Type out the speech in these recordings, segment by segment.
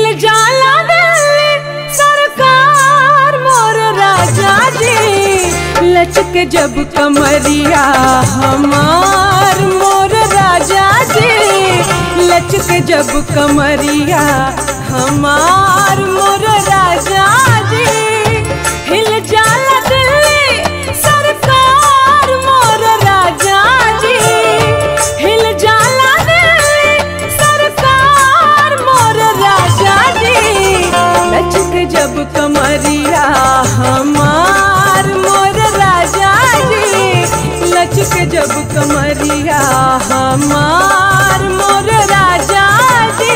जाला दिल्ली सरकार मोर राजा जी। लचके जब कमरिया हमार मोर राजा जी। लचके जब कमरिया हमार मोर राजा जी। हिल जाला दिल्ली सरकार मोर राजा जी। हिल जाला दिल्ली सरकार मोर राजा जी। लचके जब कमरिया हमार मोर राजा जी। लचके जब कमरिया हमार मोर राजा जी।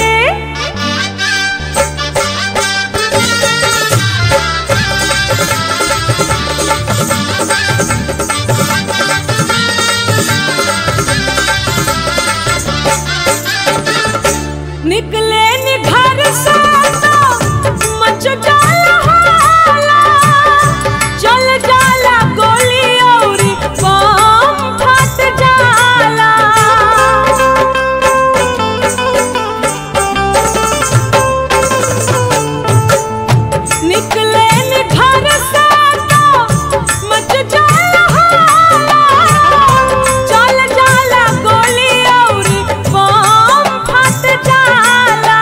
निकले नि घर से तो मच जाला हाला। चल जाला गोली और बम फट जाला। निकले नि घर से तो मच जाला हाला। चल जाला गोली और बम फट जाला।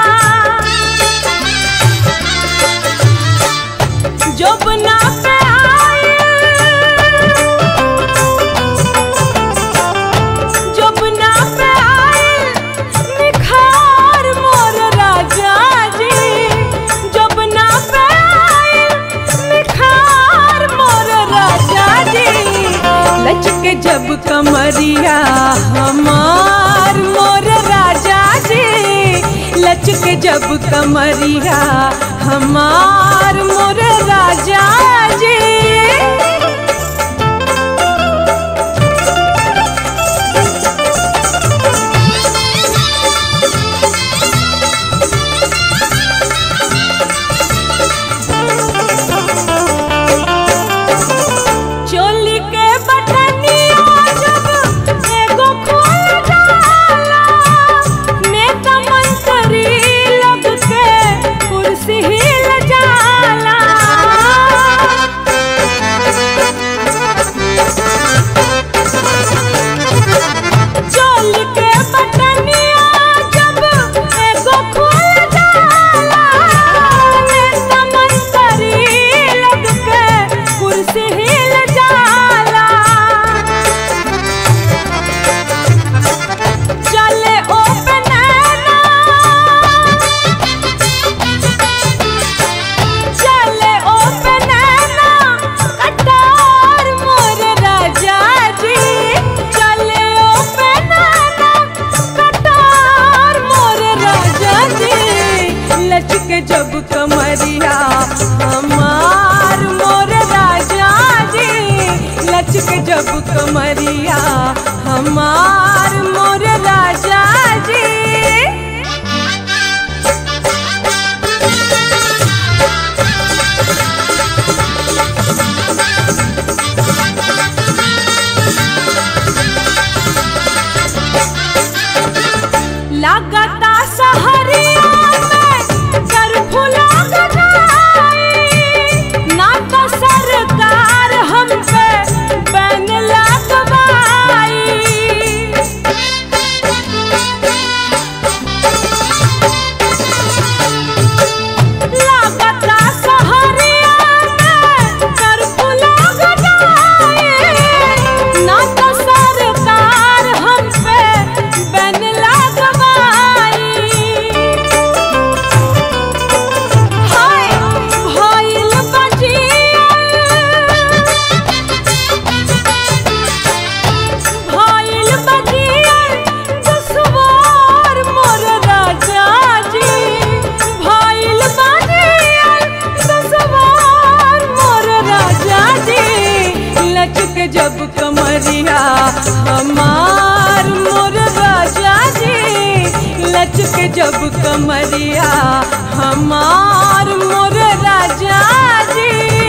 जब ना पे आए जब ना पे आए निखार मोर राजा जी। जब ना पे आए निखार मोर राजा जी। लचके जब कमरिया हमार मोर राजा जी। लचके जब कमरिया हमार मोर राजा जी। चोली के बटनिया जब एगो खुल जाला। नेता मंत्री लोग के कुर्सी हिल जाला। चोली के बटनिया जब एगो खुल जाला। नेता मंत्री लोग के कुर्सी हिल जाला। चले ओपन ऐना चले ओपन ऐना कटार मोर राजा जी। चले ओपन ऐना कटार मोर राजा जी। लचके जब कमरिया हमार मोर राजा जी। लचके जब कमरिया हमार मोर राजा जी। लागता सहरिया में कर्फ्यू लग जाई। ना तो सरकार हम पे बैन लगवाई। लागता सहरिया में कर्फ्यू लग जाई। ना तो सरकार हम पे बैन लगवाई। हाय भइल बजियल दुश्वार मोर राजा जी। भइल बजियल दुश्वार मोर राजा जी। लचके जब कमरिया हमार मोर राजा जी। लचके जब कमरिया हमार मोर राजा जी।